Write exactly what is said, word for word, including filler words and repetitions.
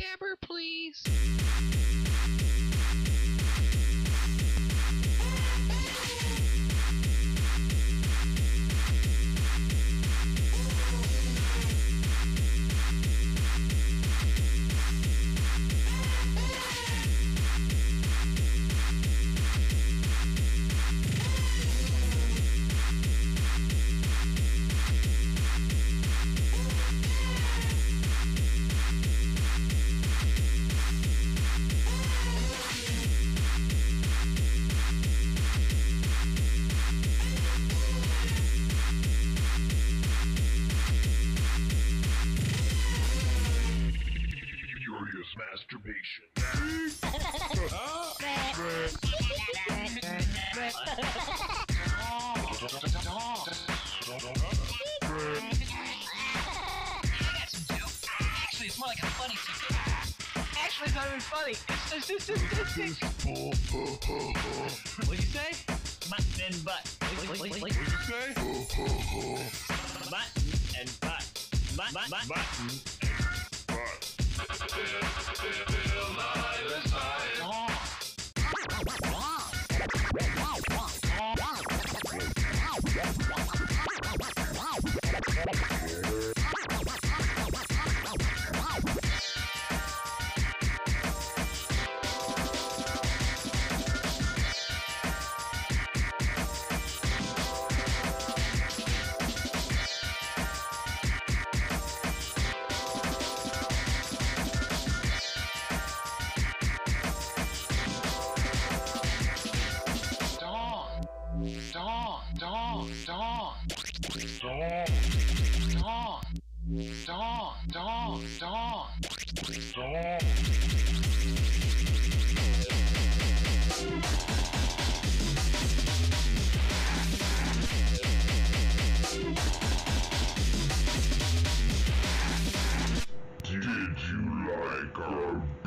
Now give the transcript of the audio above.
Gabber, please? Masturbation. Actually, it's more like a funny secret. Actually, it's not even funny. It's just, it's just, it's just. What'd you say? Mutton and butt. What'd you say? Mutton and butt. Mut, mut, mut. Mutton and butt. Feel my desire. Dawn, dawn, dawn, dawn, dawn, dawn, dawn, dawn, dawn. Did you like our